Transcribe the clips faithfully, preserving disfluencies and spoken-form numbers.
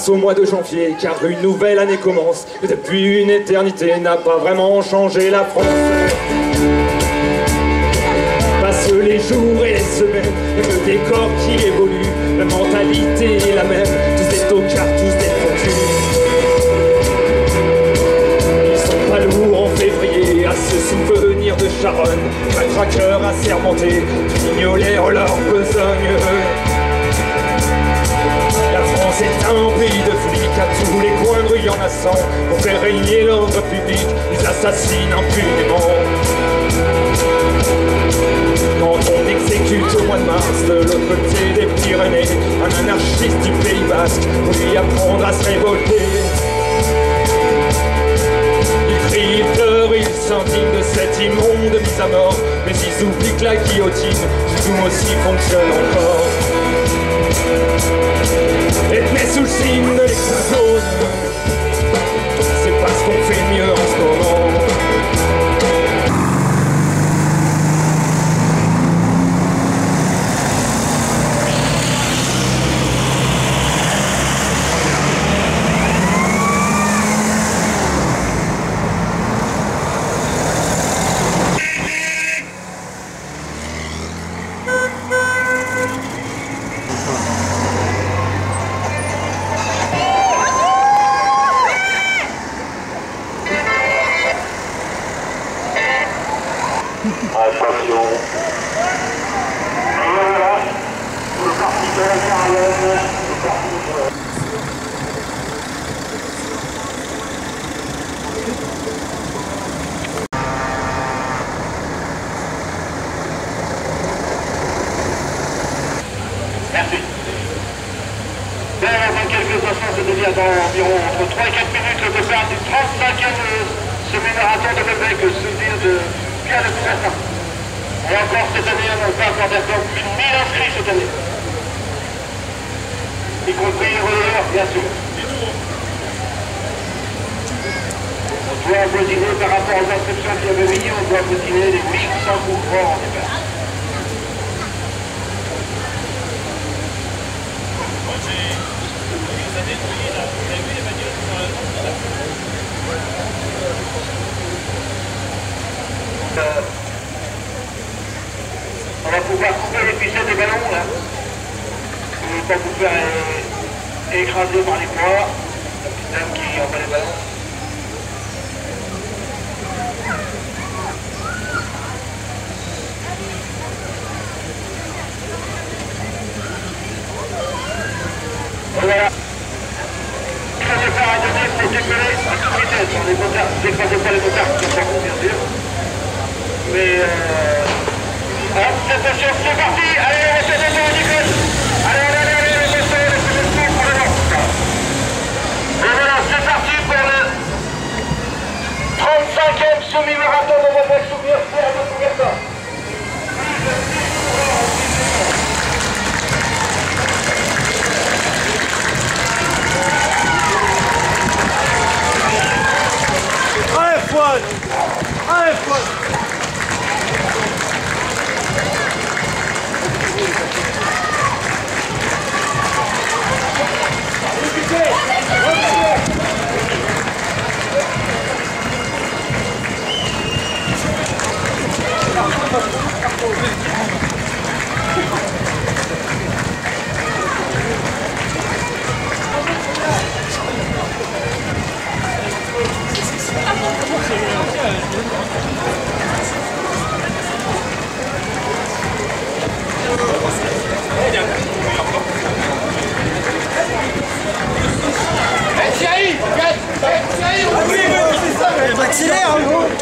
au mois de janvier, car une nouvelle année commence. Et depuis une éternité n'a pas vraiment changé la France. Passent les jours et les semaines, et le décor qui évolue, la mentalité est la même, tous des tocards, tous des focus. Ils sont pas lourds en février à se souvenir de Charonne, un traqueur assermenté, mignolet en leur besogne. La France est un pays de flics, à tous les coins de rue y'en a cent. Pour faire régner l'ordre public, ils assassinent impunément. Quand on exécute au mois de mars, de l'autre côté des Pyrénées, un anarchiste du Pays Basque, pour lui apprendre à se révolter. Ils crient, ils pleurent, ils s'indignent de cette immonde mise à mort, mais ils oublient que la guillotine, tout aussi fonctionne encore. Être né sous le signe de l'explose, c'est parce qu'on fait mieux en ce moment. Attention. Et voilà, le parti de la Caroline, le parti de... Merci. Bien, dans quelques instants, ça devient dans environ entre trois et quatre minutes le départ du trente-cinquième semi-marathon de Belbec, souvenir de Pierre de Coubertin. Et encore cette année, on n'a pas encore d'accord, plus de mille inscrits cette année. Y compris les relayeurs, bien sûr. On doit voisiner par rapport aux inscriptions qu'il y avait mis, on doit voisiner les mille cent couvreurs en départ. Euh, on va pouvoir couper les ficelles des ballons là, pour ne pas vous faire é écraser par les poids, la petite dame qui envoie les ballons. Voilà. Ce qu'il faut faire à donner, c'est décoller à toute vitesse sur les motards. Décrasez pas les motards qui sont pas bien sûr. Mais euh... hop, attention, c'est parti. Allez, on va faire des temps, Nicole. Allez, allez, allez, allez, les messieurs, les messieurs, pour le vent. Et voilà, c'est parti pour le trente-cinquième semi-marathon de Belbec, souvenir Pierre de Coubertin. Allez, Fouad! Allez, Fouad! Accélère, en gros.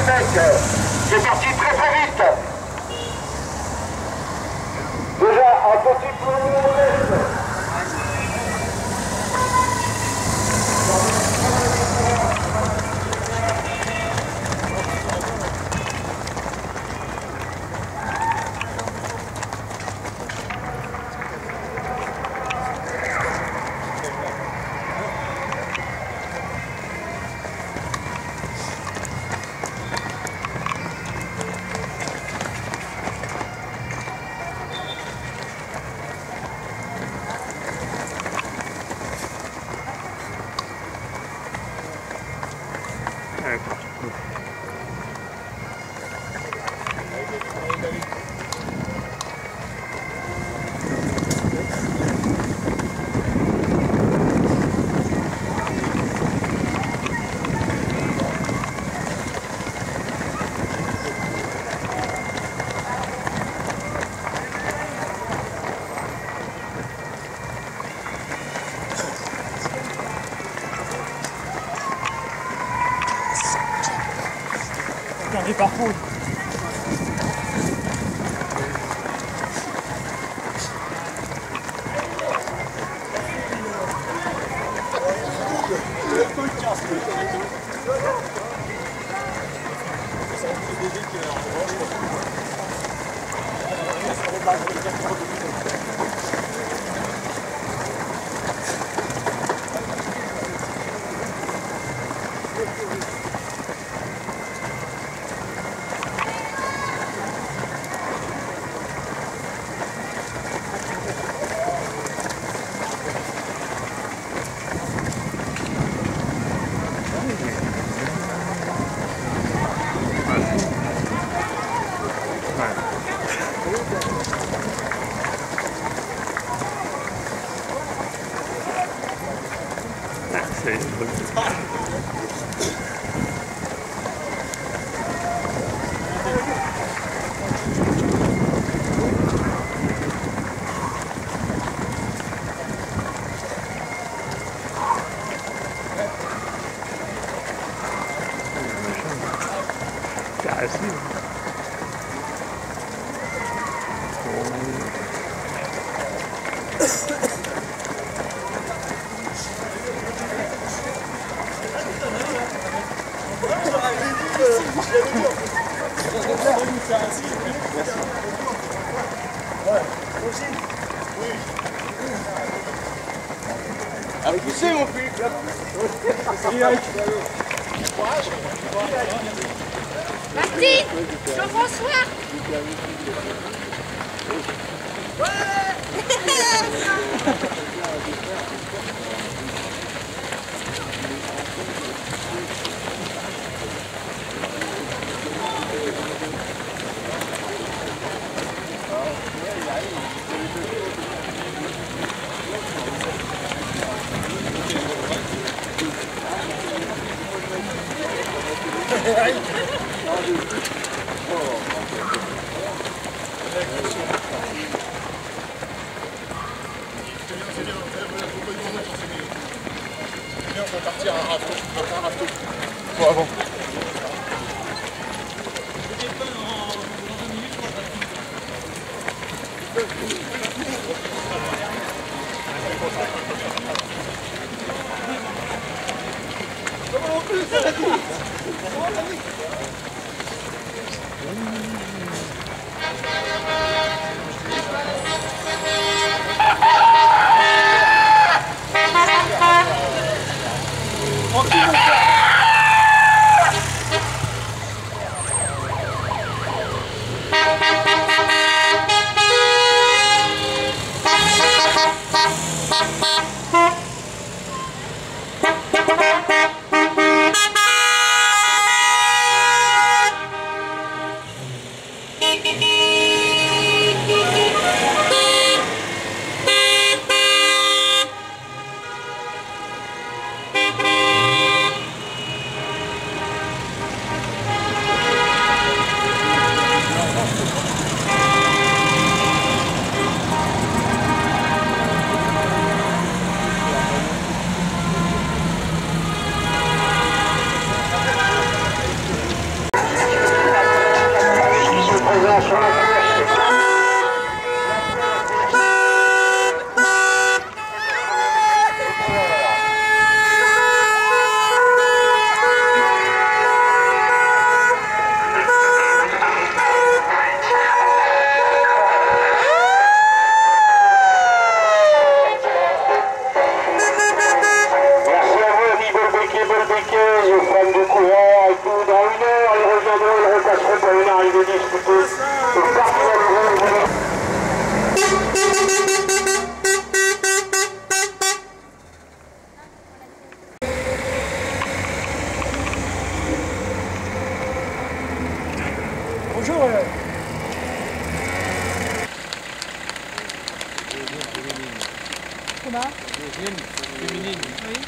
C'est parti très très vite. Déjà, en changer par contre. Avec qui c'est mon fils? Martine, Jean-François. On va partir à un rafto, un rafto. Bon, avant. Comment on peut ça, la vie? Comment on l'a mis? Bonjour. Euh... Comment? Féminine. Oui.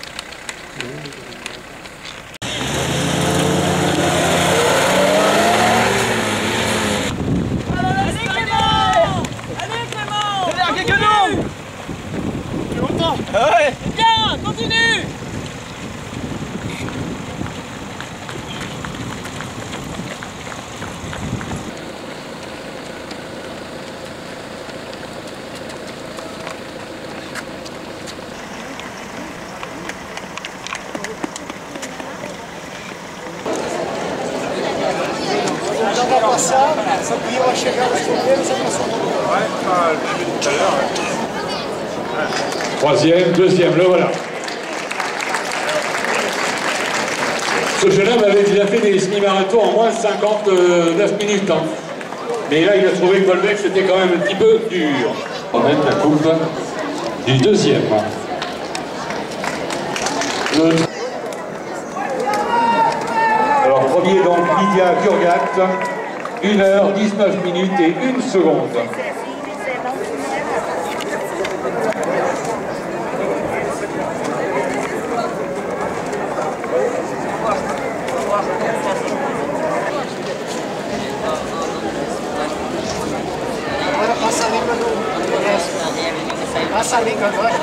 Ah ouais. Bien, continue. passar, sabia vai chegar nos primeiros, essa passou. Ouais, enfin, le début tout à l'heure. Ouais. Troisième, deuxième, le voilà. Ce jeune homme avait déjà fait des semi-marathons en moins de cinquante-neuf minutes. Hein. Mais là, il a trouvé que Volbeck, c'était quand même un petit peu dur. On va mettre la coupe du deuxième. Le... Alors, premier, donc, Lydia Kurgat, une heure, dix-neuf minutes et une seconde. Agora passa a língua do resto. Passa a língua agora.